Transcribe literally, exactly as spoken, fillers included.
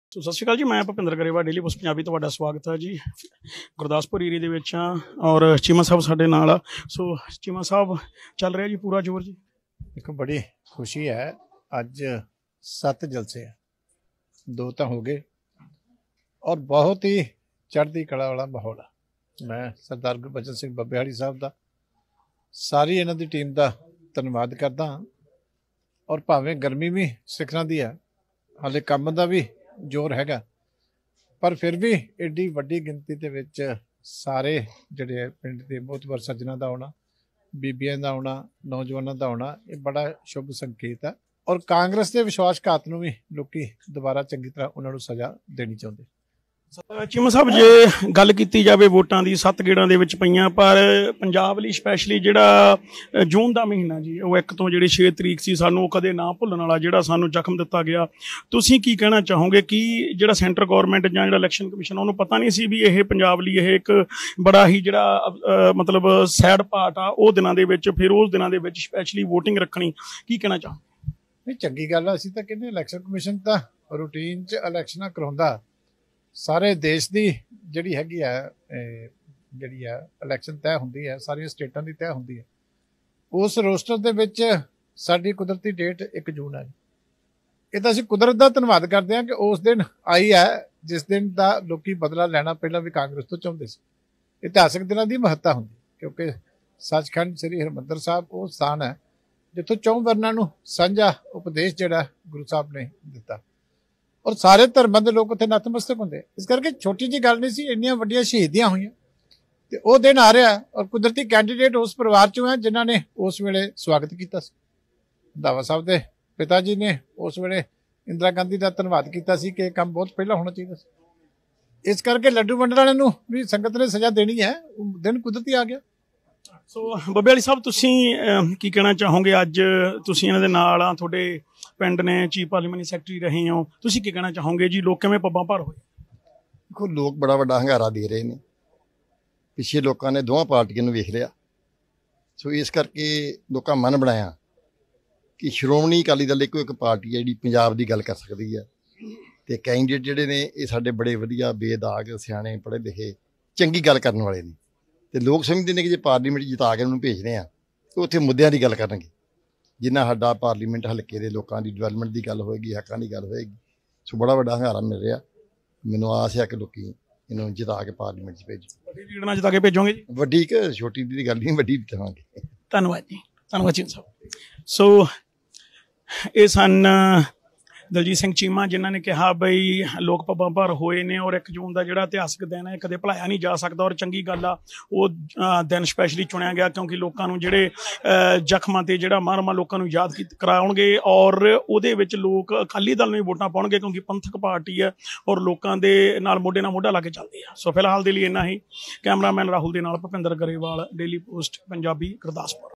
ਸੋ ਸਤਿ ਸ਼੍ਰੀ ਅਕਾਲ ਜੀ। ਮੈਂ Bhupinder Grewal, Daily Post Punjabi ਤੁਹਾਡਾ ਸਵਾਗਤ ਹੈ ਜੀ। ਗੁਰਦਾਸਪੁਰ ਏਰੀਏ ਦੇ ਵਿੱਚ ਹਾਂ ਔਰ ਚੀਮਾ ਸਾਹਿਬ ਸਾਡੇ ਨਾਲ ਆ। ਸੋ ਚੀਮਾ ਸਾਹਿਬ ਚੱਲ ਰਿਹਾ ਜੀ ਪੂਰਾ ਜ਼ੋਰ ਜੀ। देखो बड़ी खुशी है, अज सत्त जलसे है, दो तो हो गए और बहुत ही चढ़ती कला वाला माहौल है। मैं सरदार गुरबचन सिंह बब्बेहाली साहब का सारी इन्हों की टीम का धन्यवाद करता हाँ। और भावें गर्मी भी सिखਰਾਂ ਦੀ है, हाले काम का भी जोर हैगा, पर फिर भी एडी वड्डी गिनती ਦੇ ਵਿੱਚ ਸਾਰੇ ਜਿਹੜੇ ਪਿੰਡ ਦੇ ਬਹੁਤ ਸੱਜਣਾ ਦਾ ਆਉਣਾ, ਬੀਬੀਆਂ ਦਾ ਆਉਣਾ, ਨੌਜਵਾਨਾਂ ਦਾ ਆਉਣਾ, ਇਹ ਬੜਾ ਸ਼ੁਭ ਸੰਕੇਤ ਹੈ। ਔਰ ਕਾਂਗਰਸ ਦੇ ਵਿਸ਼ਵਾਸਘਾਤ ਨੂੰ ਵੀ ਲੋਕੀ ਦੁਬਾਰਾ ਚੰਗੀ ਤਰ੍ਹਾਂ ਉਹਨਾਂ ਨੂੰ ਸਜ਼ਾ ਦੇਣੀ ਚਾਹੁੰਦੇ। ਚੀਮਾ ਸਾਹਿਬ ਜੇ ਗੱਲ ਕੀਤੀ ਜਾਵੇ ਵੋਟਾਂ ਦੀ ਸੱਤ ਗੇੜਾਂ ਦੇ ਵਿੱਚ ਪਈਆਂ, ਪਰ ਪੰਜਾਬ ਲਈ ਸਪੈਸ਼ਲੀ ਜਿਹੜਾ ਜੂਨ ਦਾ ਮਹੀਨਾ ਜੀ ਉਹ ਇੱਕ ਤੋਂ ਜਿਹੜੀ ਛੇ ਤਰੀਕ ਸੀ ਸਾਨੂੰ ਉਹ ਕਦੇ ਨਾ ਭੁੱਲਣ ਵਾਲਾ ਜਿਹੜਾ ਸਾਨੂੰ ਜ਼ਖਮ ਦਿੱਤਾ ਗਿਆ। ਤੁਸੀਂ ਕੀ ਕਹਿਣਾ ਚਾਹੋਗੇ ਕਿ ਜਿਹੜਾ ਸੈਂਟਰ ਗੌਰਮੈਂਟ ਜਾਂ ਜਿਹੜਾ ਇਲੈਕਸ਼ਨ ਕਮਿਸ਼ਨ ਉਹਨੂੰ ਪਤਾ ਨਹੀਂ ਸੀ ਵੀ ਇਹ ਪੰਜਾਬ ਲਈ ਇਹ ਇੱਕ ਬੜਾ ਹੀ ਜਿਹੜਾ ਮਤਲਬ ਸੈਡ ਪਾਰਟ ਆ ਉਹ ਦਿਨਾਂ ਦੇ ਵਿੱਚ, ਫਿਰ ਉਸ ਦਿਨਾਂ ਦੇ ਵਿੱਚ ਸਪੈਸ਼ਲੀ ਵੋਟਿੰਗ ਰੱਖਣੀ, ਕੀ ਕਹਿਣਾ ਚਾਹੋ? ਨਹੀਂ, ਚੰਗੀ ਗੱਲ ਆ। ਅਸੀਂ ਤਾਂ ਕਹਿੰਦੇ ਇਲੈਕਸ਼ਨ ਕਮਿਸ਼ਨ ਤਾਂ ਰੂਟੀਨ 'ਚ ਇਲੈਕਸ਼ਨਾਂ ਕਰਾਉਂਦਾ, ਸਾਰੇ ਦੇਸ਼ ਦੀ ਜਿਹੜੀ ਹੈਗੀ ਆ ਜਿਹੜੀ ਆ ਇਲੈਕਸ਼ਨ ਤੈਅ ਹੁੰਦੀ ਹੈ, ਸਾਰੀਆਂ ਸਟੇਟਾਂ ਦੀ ਤੈਅ ਹੁੰਦੀ ਹੈ। ਉਸ ਰੋਸਟਰ ਦੇ ਵਿੱਚ ਸਾਡੀ ਕੁਦਰਤੀ ਡੇਟ ਇੱਕ ਜੂਨ ਹੈ। ਇਹ ਤਾਂ ਅਸੀਂ ਕੁਦਰਤ ਦਾ ਧੰਨਵਾਦ ਕਰਦੇ ਹਾਂ ਕਿ ਉਸ ਦਿਨ ਆਈ ਹੈ ਜਿਸ ਦਿਨ ਦਾ ਲੋਕੀ ਬਦਲਾ ਲੈਣਾ ਪਹਿਲਾਂ ਵੀ ਕਾਂਗਰਸ ਤੋਂ ਚਾਹੁੰਦੇ ਸੀ। ਇਤਿਹਾਸਕ ਦਿਨਾਂ ਦੀ ਮਹੱਤਤਾ ਹੁੰਦੀ ਕਿਉਂਕਿ ਸੱਚਖੰਡ ਸ੍ਰੀ ਹਰਿਮੰਦਰ ਸਾਹਿਬ ਉਹ ਸਥਾਨ ਹੈ ਜਿੱਥੋਂ ਚੌਂ ਵਰਨਾਂ ਨੂੰ ਸਾਂਝਾ ਉਪਦੇਸ਼ ਜਿਹੜਾ ਗੁਰੂ ਸਾਹਿਬ ਨੇ ਦਿੱਤਾ ਔਰ ਸਾਰੇ ਧਰਮਾਂ ਦੇ ਲੋਕ ਉੱਥੇ ਨਤਮਸਤਕ ਹੁੰਦੇ। ਇਸ ਕਰਕੇ ਛੋਟੀ ਜਿਹੀ ਗੱਲ ਨਹੀਂ ਸੀ, ਇੰਨੀਆਂ ਵੱਡੀਆਂ ਸ਼ਹੀਦੀਆਂ ਹੋਈਆਂ ਤੇ ਉਹ ਦਿਨ ਆ ਰਿਹਾ ਔਰ ਕੁਦਰਤੀ ਕੈਂਡੀਡੇਟ ਉਸ ਪਰਿਵਾਰ ਚੋਂ ਹੈ ਜਿਨ੍ਹਾਂ ਨੇ ਉਸ ਵੇਲੇ ਸਵਾਗਤ ਕੀਤਾ ਸੀ। ਰੰਧਾਵਾ ਸਾਹਿਬ ਦੇ ਪਿਤਾ ਜੀ ਨੇ ਉਸ ਵੇਲੇ ਇੰਦਰਾ ਗਾਂਧੀ ਦਾ ਧੰਨਵਾਦ ਕੀਤਾ ਸੀ ਕਿ ਇਹ ਕੰਮ ਬਹੁਤ ਪਹਿਲਾਂ ਹੋਣਾ ਚਾਹੀਦਾ ਸੀ। ਇਸ ਕਰਕੇ ਲੱਡੂ ਵੰਡਣ ਵਾਲਿਆਂ ਨੂੰ ਵੀ ਸੰਗਤ ਨੇ ਸਜ਼ਾ ਦੇਣੀ ਹੈ, ਦਿਨ ਕੁਦਰਤੀ ਆ ਗਿਆ। ਸੋ ਬੱਬੇਹਾਲੀ ਸਾਹਿਬ ਤੁਸੀਂ ਕੀ ਕਹਿਣਾ ਚਾਹੋਗੇ? ਅੱਜ ਤੁਸੀਂ ਇਹਨਾਂ ਦੇ ਨਾਲ ਆ, ਤੁਹਾਡੇ ਪਿੰਡ ਨੇ ਚੀਫ ਪਾਰਲੀਮੈਂਟਰੀ ਸੈਕਟਰੀ ਰਹੇ ਹੋ, ਤੁਸੀਂ ਕੀ ਕਹਿਣਾ ਚਾਹੋਗੇ ਜੀ? ਲੋਕ ਕਿਵੇਂ ਪੱਬਾਂ ਭਰ ਹੋਏ? ਦੇਖੋ, ਲੋਕ ਬੜਾ ਵੱਡਾ ਹੰਗਾਰਾ ਦੇ ਰਹੇ ਨੇ, ਪਿੱਛੇ ਲੋਕਾਂ ਨੇ ਦੋਵਾਂ ਪਾਰਟੀਆਂ ਨੂੰ ਵੇਖ ਲਿਆ। ਸੋ ਇਸ ਕਰਕੇ ਲੋਕਾਂ ਮਨ ਬਣਾਇਆ ਕਿ ਸ਼੍ਰੋਮਣੀ ਅਕਾਲੀ ਦਲ ਇੱਕੋ ਇੱਕ ਪਾਰਟੀ ਹੈ ਜਿਹੜੀ ਪੰਜਾਬ ਦੀ ਗੱਲ ਕਰ ਸਕਦੀ ਹੈ ਤੇ ਕੈਂਡੀਡੇਟ ਜਿਹੜੇ ਨੇ ਇਹ ਸਾਡੇ ਬੜੇ ਵਧੀਆ ਬੇਦਾਗ ਸਿਆਣੇ ਪੜ੍ਹੇ ਲਿਖੇ ਚੰਗੀ ਗੱਲ ਕਰਨ ਵਾਲੇ ਨੇ ਤੇ ਲੋਕ ਸਮਝਦੇ ਨੇ ਕਿ ਜੇ ਪਾਰਲੀਮੈਂਟ ਜਿਤਾ ਕੇ ਉਹਨੂੰ ਭੇਜਦੇ ਆ ਤਾਂ ਉੱਥੇ ਮੁੱਦਿਆਂ ਦੀ ਗੱਲ ਕਰਨਗੇ, ਜਿੰਨਾ ਸਾਡਾ ਪਾਰਲੀਮੈਂਟ ਹਲਕੇ ਦੇ ਲੋਕਾਂ ਦੀ ਡਿਵੈਲਪਮੈਂਟ ਦੀ ਗੱਲ ਹੋਏਗੀ, ਹੱਕਾਂ ਦੀ ਗੱਲ ਹੋਏਗੀ। ਸੋ ਬੜਾ ਵੱਡਾ ਹੰਗਾਰਾ ਮਿਲ ਰਿਹਾ। ਮੈਨੂੰ ਆਸ ਹੈ ਕਿ ਲੋਕੀ ਇਹਨੂੰ ਜਿਤਾ ਕੇ ਪਾਰਲੀਮੈਂਟ 'ਚ ਭੇਜੋ। ਵੱਡੀ ਲੀਡ ਨਾਲ ਜਿਤਾ ਕੇ ਭੇਜੋਗੇ ਜੀ? ਵੱਡੀ ਕਿ ਛੋਟੀ ਦੀ ਗੱਲ ਨਹੀਂ, ਵੱਡੀ ਦੇਵਾਂਗੇ। ਧੰਨਵਾਦ ਜੀ, ਧੰਨਵਾਦ ਜੀ ਸਾਹਿਬ। ਸੋ ਇਹ ਸਨ ਦਲਜੀਤ ਸਿੰਘ ਚੀਮਾ ਜਿਨ੍ਹਾਂ ਨੇ ਕਿਹਾ ਬਈ ਲੋਕ ਪੱਬਾਂ ਭਰ ਹੋਏ ਨੇ ਔਰ ਇੱਕ ਜੂਨ ਦਾ ਜਿਹੜਾ ਇਤਿਹਾਸਕ ਦਿਨ ਹੈ ਕਦੇ ਭੁਲਾਇਆ ਨਹੀਂ ਜਾ ਸਕਦਾ ਔਰ ਚੰਗੀ ਗੱਲ ਆ ਉਹ ਦਿਨ ਸਪੈਸ਼ਲੀ ਚੁਣਿਆ ਗਿਆ ਕਿਉਂਕਿ ਲੋਕਾਂ ਨੂੰ ਜਿਹੜੇ ਜ਼ਖਮਾਂ ਤੇ ਜਿਹੜਾ ਮਾਰਮਾ ਲੋਕਾਂ ਨੂੰ ਯਾਦ ਕਰਾਉਣਗੇ ਔਰ ਉਹਦੇ ਵਿੱਚ ਲੋਕ ਅਕਾਲੀ ਦਲ ਨੂੰ ਵੀ ਵੋਟਾਂ ਪਾਉਣਗੇ ਕਿਉਂਕਿ ਪੰਥਕ ਪਾਰਟੀ ਹੈ ਔਰ ਲੋਕਾਂ ਦੇ ਨਾਲ ਮੋਢੇ ਨਾਲ ਮੋਢਾ ਲਾ ਕੇ ਚੱਲਦੇ ਆ। ਸੋ ਫਿਲਹਾਲ ਦੇ ਲਈ ਇੰਨਾ ਹੀ। ਕੈਮਰਾਮੈਨ ਰਾਹੁਲ ਦੇ ਨਾਲ ਭੁਪਿੰਦਰ ਗਰੇਵਾਲ, ਡੇਲੀ ਪੋਸਟ ਪੰਜਾਬੀ, ਗੁਰਦਾਸਪੁਰ।